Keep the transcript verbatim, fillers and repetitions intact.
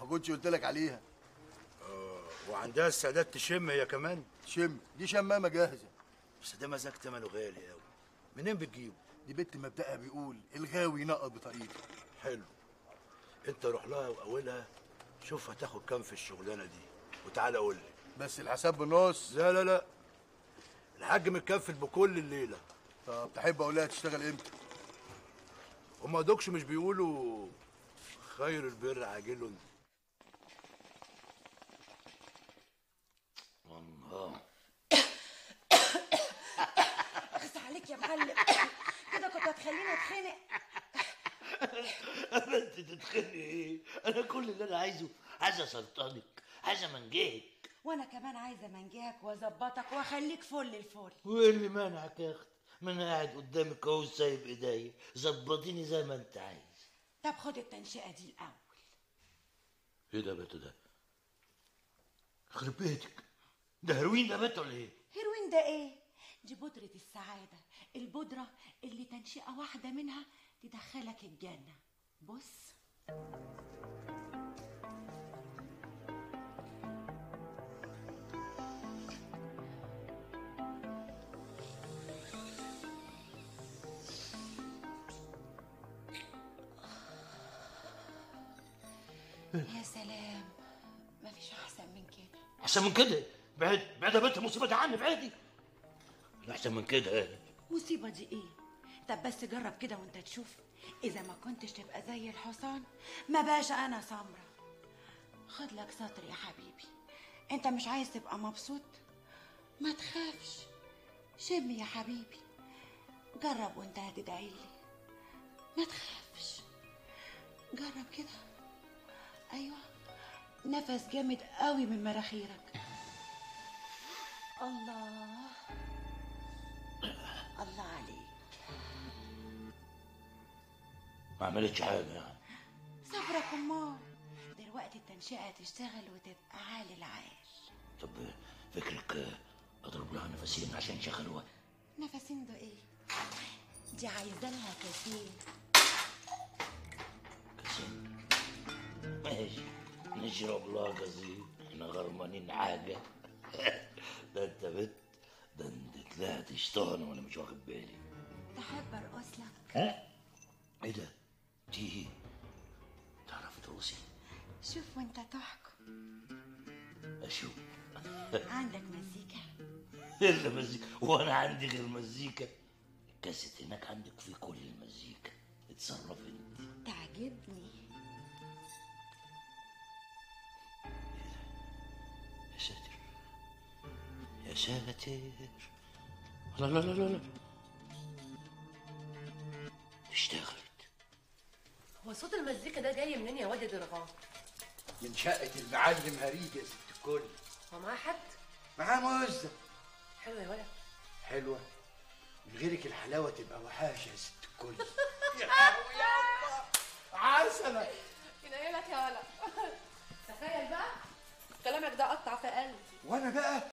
ما كنتش قلت لك عليها. اه وعندها السعادات تشم هي كمان؟ شم دي شمامه جاهزه. بس ده مزاج تمنه غالي قوي. منين بتجيبه؟ دي بنت مبدأها بيقول الغاوي ينقط بطريقته. حلو. انت روح لها واولها شوف هتاخد كام في الشغلانه دي وتعالى قول لي. بس الحساب بالنص. لا لا لا الحاج متكفل بكل الليله. طب تحب اقول لها تشتغل امتى؟ هما دوكش مش بيقولوا خير البر عاجل؟ الله اخس عليك يا معلم. كده كنت هتخليني اتخنق. انا انت تتخني ايه؟ انا كل اللي انا عايزه عايز اسلطنك، عايز امنجهك. وانا كمان عايزه منجهك واظبطك واخليك فل الفل. وايه اللي مانعك يا اختي؟ ما انا قاعد قدامك اهو سايب ايديا، ظبطيني زي ما انت عايز. طب خد التنشئه دي الاول. ايه ده بت ده؟ يخرب بيتك، ده هيروين ده بت ولا ايه؟ هيروين ده ايه؟ دي بودرة السعادة، البودرة اللي تنشئة واحدة منها تدخلك الجنة. بص. يا سلام، مفيش أحسن من كده. احسن من كده؟ بعد بعد يا بنت، المصيبه دي عني بعدي. احسن من كده. مصيبة دي ايه؟ طب بس جرب كده وانت تشوف. اذا ما كنتش تبقى زي الحصان ما باش انا سمرة. خد لك سطر يا حبيبي. انت مش عايز تبقى مبسوط؟ ما تخافش، شم يا حبيبي، جرب وانت هتدعي لي. ما تخافش، جرب كده. ايوه، نفس جامد قوي من مناخيرك. الله الله عليك. ما عملتش حاجه يعني. صبرك امال. دلوقتي التنشئه تشتغل وتبقى عال العال. طب فكرك اضرب لها نفسين عشان يشغلوها؟ نفسين ده ايه؟ دي عايزه لها كاسين. كاسين؟ ماشي نشرب لها كاسين، احنا غرمانين حاجه. ده انت بت ده انت طلعت شطانه وانا مش واخد بالي. تحب ارقص لك؟ ها؟ ايه ده؟ دي تعرفي ترقصي؟ شوف وانت تحكم. اشوف. عندك مزيكا؟ الا مزيكا؟ وانا عندي غير مزيكا؟ الكاسيت هناك عندك فيه كل المزيكا، اتصرف انت. تعجبني. يا ساتر يا ساتر. لا لا لا لا لا اشتغلت. هو صوت المزيكا ده جاي منين يا واد يا درغام؟ من شقة المعلم هريج يا ست الكل. هو معاه حد؟ معاه موزة. حلوة يا ولد. حلوة؟ من غيرك الحلاوة تبقى وحاشة يا ست الكل. يا لهوي يابا عسلة. ينيلك يا ولد. تخيل بقى كلامك ده قطع في قلبي. وانا بقى